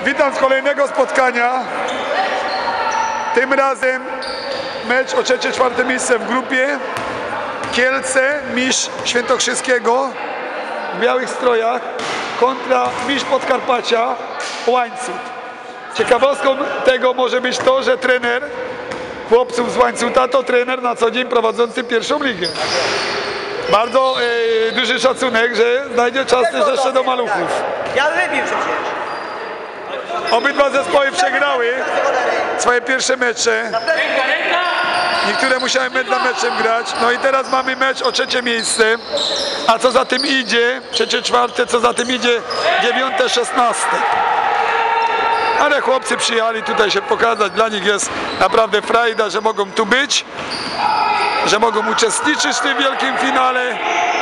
Witam z kolejnego spotkania. Tym razem mecz o trzecie, czwarte miejsce w grupie. Kielce, mistrz Świętokrzyskiego w białych strojach kontra mistrz Podkarpacia, Łańcut. Ciekawostką tego może być to, że trener chłopców z Łańcuta to trener na co dzień prowadzący pierwszą ligę. Bardzo duży szacunek, że znajdzie czas też jeszcze do maluchów. Ja wybił przecież. Obydwa zespoły przegrały swoje pierwsze mecze. Niektóre musiały mecz za meczem grać. No i teraz mamy mecz o trzecie miejsce. A co za tym idzie? Trzecie, czwarte, co za tym idzie? Dziewiąte, 16. Ale chłopcy przyjechali tutaj się pokazać. Dla nich jest naprawdę frajda, że mogą tu być, że mogą uczestniczyć w tym wielkim finale.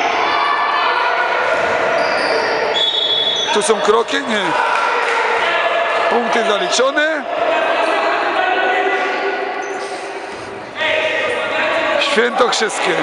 Tu są kroki? Nie. Punkty zaliczone. Świętokrzyskie.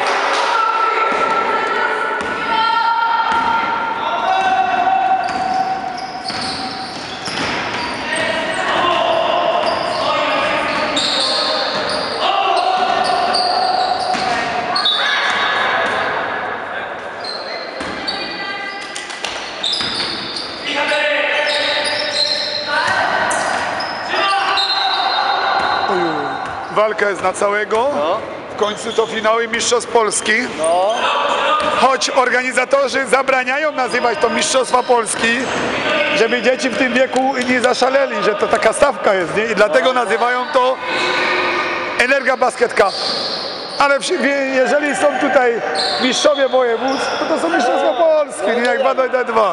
Walka jest na całego. W końcu to finały Mistrzostw Polski. Choć organizatorzy zabraniają nazywać to Mistrzostwa Polski, żeby dzieci w tym wieku nie zaszaleli, że to taka stawka jest, nie? I dlatego nazywają to Energa Basket Cup. Ale jeżeli są tutaj mistrzowie województw, to są Mistrzostwa Polski, nie jak 2x2.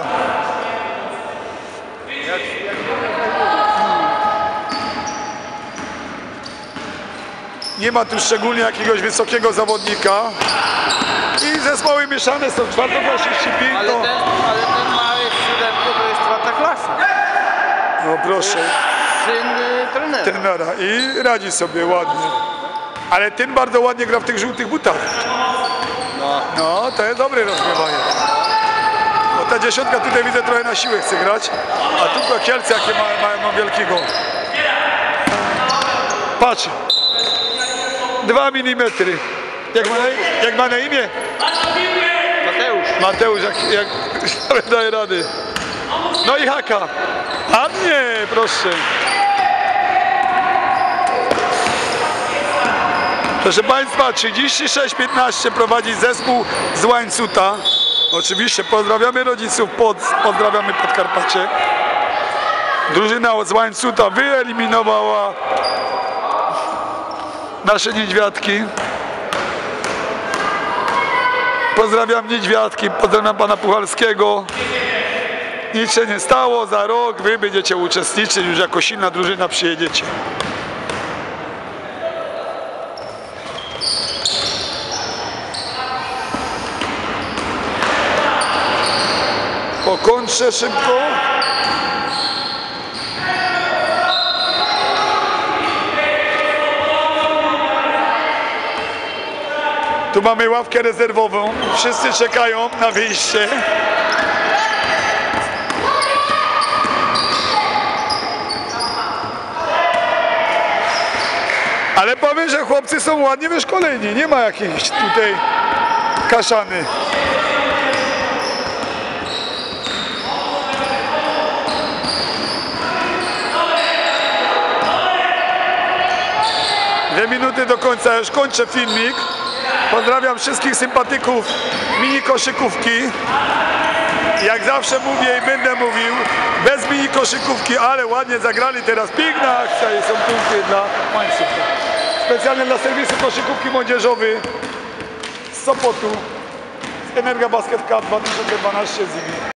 Nie ma tu szczególnie jakiegoś wysokiego zawodnika i zespoły mieszane są, czwartoklasiści, Ale ten mały siódemko to jest czwarta klasa. No proszę. Syn Trenera i radzi sobie ładnie. Ale ten bardzo ładnie gra w tych żółtych butach. No, to jest dobre rozgrywanie. No ta dziesiątka tutaj widzę trochę na siłę chce grać, a tu Kielce jakie mają wielkiego. Patrz. 2 mm. Jak ma na imię? Mateusz, jak daje rady. No i haka. A nie, proszę. Proszę Państwa, 36-15 prowadzi zespół z Łańcuta. Oczywiście pozdrawiamy rodziców, pozdrawiamy Podkarpacie. Drużyna z Łańcuta wyeliminowała nasze niedźwiadki. Pozdrawiam niedźwiadki, pozdrawiam pana Puchalskiego. Nic się nie stało, za rok wy będziecie uczestniczyć, już jako silna drużyna przyjedziecie. Po kontrze szybko. Tu mamy ławkę rezerwową, wszyscy czekają na wyjście. Ale powiem, że chłopcy są ładnie wyszkoleni, nie ma jakichś tutaj kaszany. Dwie minuty do końca, już kończę filmik. Pozdrawiam wszystkich sympatyków mini koszykówki. Jak zawsze mówię i będę mówił, bez mini koszykówki, ale ładnie zagrali teraz. Piękna akcja i są punkty dla Łańcuta. Specjalnie dla serwisu koszykówki młodzieżowy z Sopotu, z Energa Basket Cup 2012 z